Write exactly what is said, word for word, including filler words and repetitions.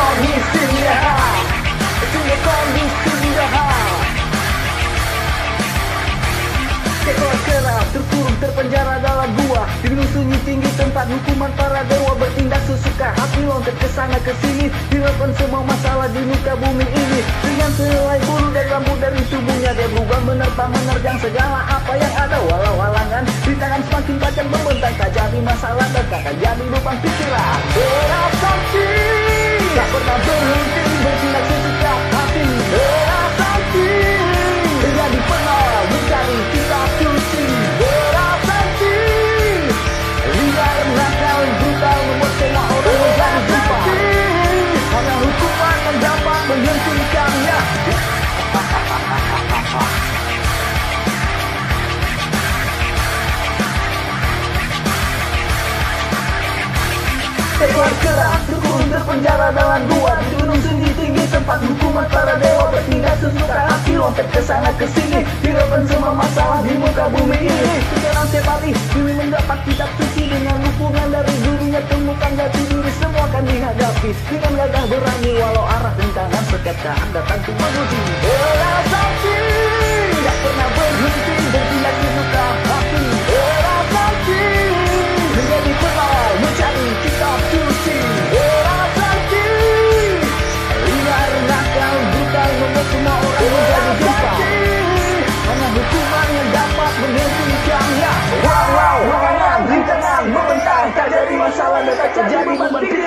kondisinya, itulah kondisinya. Seekor kera terkurung terpenjara dalam gua, di gunung sunyi tinggi tempat hukuman para dewa, bertindak sesuka hati loncat kesana kesini, hiraukan semua masalah di muka bumi ini. Dengan sehelai bulu dan rambut dari tubuhnya, dia berubah menerbang menerjang segala apa yang ada. Walau halangan di tangan semakin tajam membentang, tak jadi masalah dan tak akan jadi lubang pikiran. Berasati tak pernah berhenti bertindak sesuka hati. Berasati menjadi pernah mencari kitab suci. Berasati liar nakal brutal membuat semua orang menjadi lupa. Hanya hukuman yang dapat menghentikannya. Seekor kera terkurung terpenjara dalam gua, di gunung sunyi tinggi tempat hukuman para dewa, bertindak sesuka hati loncat kesana kesini, hiraukan semua masalah di muka bumi ini. Sekarang setiap hari demi mendapat kitab suci, dengan dukungan dari gurunya temukan jati diri semua akan dihadapi dengan gagah berani, walau arah rintangan setiap saat datang tuh menguji. Berasati tak pernah berhenti bertindak sesuka hati. Berasati menjadi pengawal mencari kitab suci. Berasati liar nakal brutal membuat semua orang menjadi lupa. Hanya hukuman yang dapat menghentikannya. Wow wow, halangan rintangan membentang, tak jadi masalah dan tak jadi beban.